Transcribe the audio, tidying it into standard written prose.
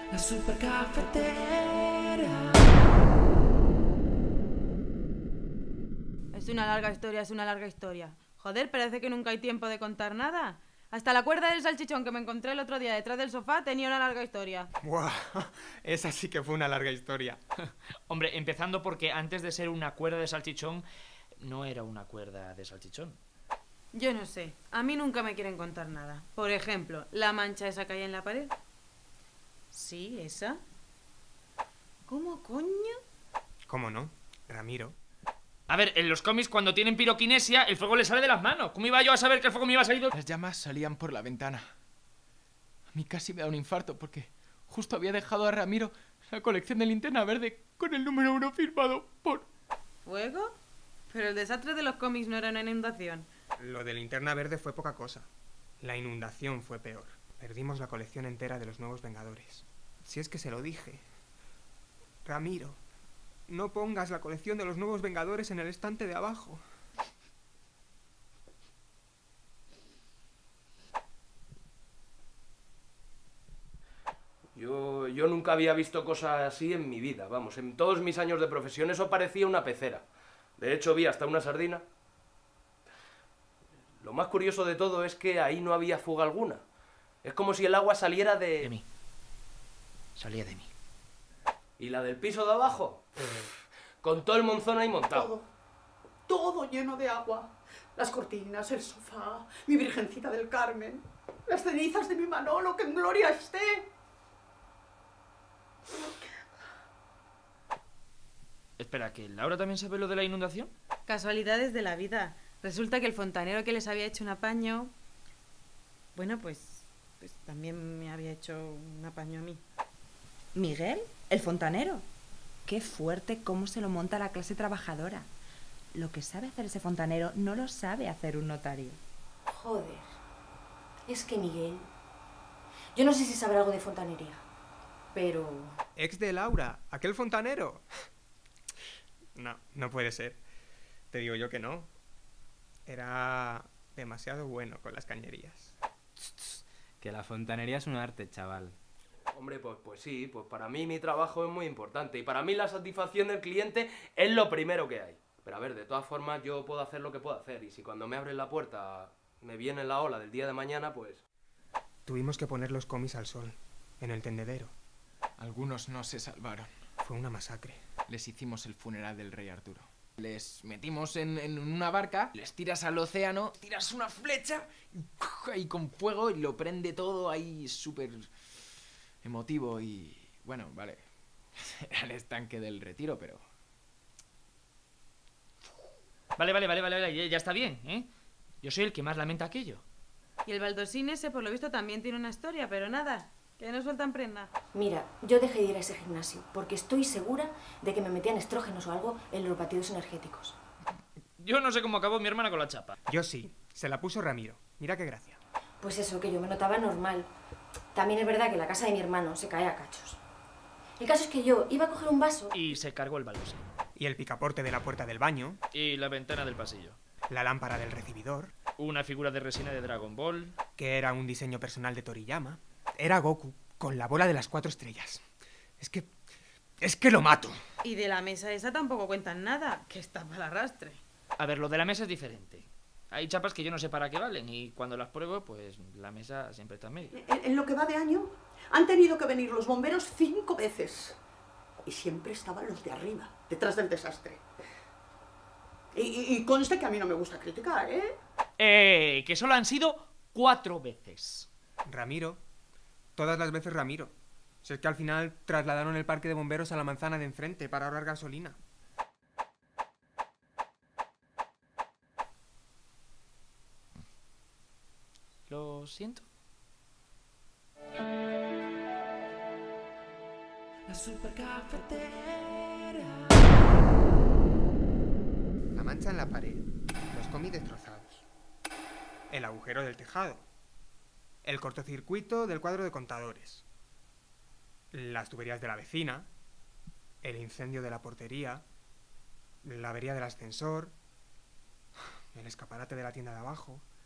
La super cafetera. Es una larga historia, es una larga historia. Joder, parece que nunca hay tiempo de contar nada. Hasta la cuerda del salchichón que me encontré el otro día detrás del sofá tenía una larga historia. ¡Buah! Esa sí que fue una larga historia. Hombre, empezando porque antes de ser una cuerda de salchichón, no era una cuerda de salchichón. Yo no sé, a mí nunca me quieren contar nada. Por ejemplo, la mancha esa que hay en la pared. Sí, esa. ¿Cómo coño? ¿Cómo no? Ramiro. A ver, en los cómics cuando tienen piroquinesia, el fuego les sale de las manos. ¿Cómo iba yo a saber que el fuego me iba a salir? Las llamas salían por la ventana. A mí casi me da un infarto porque justo había dejado a Ramiro la colección de Linterna Verde con el número 1 firmado por... ¿Fuego? Pero el desastre de los cómics no era una inundación. Lo de Linterna Verde fue poca cosa. La inundación fue peor. Perdimos la colección entera de los Nuevos Vengadores. Si es que se lo dije. Ramiro, no pongas la colección de los Nuevos Vengadores en el estante de abajo. Yo nunca había visto cosas así en mi vida, vamos, en todos mis años de profesión eso parecía una pecera. De hecho vi hasta una sardina. Lo más curioso de todo es que ahí no había fuga alguna. Es como si el agua saliera de... De mí. Salía de mí. ¿Y la del piso de abajo? Con todo el monzón ahí montado. Todo lleno de agua. Las cortinas, el sofá, mi Virgencita del Carmen, las cenizas de mi Manolo, que en gloria esté. Espera, ¿que Laura también sabe lo de la inundación? Casualidades de la vida. Resulta que el fontanero que les había hecho un apaño... Bueno, pues también me había hecho un apaño a mí. ¿Miguel? ¿El fontanero? Qué fuerte cómo se lo monta la clase trabajadora. Lo que sabe hacer ese fontanero no lo sabe hacer un notario. Joder, es que Miguel... Yo no sé si sabrá algo de fontanería, pero... Ex de Laura, aquel fontanero. No puede ser. Te digo yo que no. Era demasiado bueno con las cañerías. Que la fontanería es un arte, chaval. Hombre, pues sí, pues para mí mi trabajo es muy importante y para mí la satisfacción del cliente es lo primero que hay. Pero a ver, de todas formas yo puedo hacer lo que puedo hacer y si cuando me abren la puerta me viene la ola del día de mañana, pues... Tuvimos que poner los cómics al sol, en el tendedero. Algunos no se salvaron. Fue una masacre. Les hicimos el funeral del rey Arturo. Les metimos en una barca, les tiras al océano, tiras una flecha y ahí con fuego y lo prende todo ahí súper emotivo y... Bueno, vale, era el estanque del Retiro, pero... Vale, ya está bien, ¿eh? Yo soy el que más lamenta aquello. Y el baldosín ese, por lo visto, también tiene una historia, pero nada, que no sueltan prenda. Mira, yo dejé de ir a ese gimnasio porque estoy segura de que me metían estrógenos o algo en los batidos energéticos. Yo no sé cómo acabó mi hermana con la chapa. Yo sí, se la puso Ramiro. Mira qué gracia. Pues eso, que yo me notaba normal. También es verdad que la casa de mi hermano se cae a cachos. El caso es que yo iba a coger un vaso... Y se cargó el baldosín. Y el picaporte de la puerta del baño. Y la ventana del pasillo. La lámpara del recibidor. Una figura de resina de Dragon Ball. Que era un diseño personal de Toriyama. Era Goku, con la bola de las 4 estrellas. Es que lo mato. Y de la mesa esa tampoco cuentan nada, que está para el arrastre. A ver, lo de la mesa es diferente. Hay chapas que yo no sé para qué valen y cuando las pruebo, pues la mesa siempre está en medio. En lo que va de año, han tenido que venir los bomberos 5 veces. Y siempre estaban los de arriba, detrás del desastre. Y conste que a mí no me gusta criticar, ¿eh? Que solo han sido 4 veces. Ramiro. Todas las veces Ramiro. Si es que al final trasladaron el parque de bomberos a la manzana de enfrente para ahorrar gasolina. Lo siento. La super cafetera. La mancha en la pared. Los cómics destrozados. El agujero del tejado. El cortocircuito del cuadro de contadores. Las tuberías de la vecina. El incendio de la portería. La avería del ascensor. El escaparate de la tienda de abajo.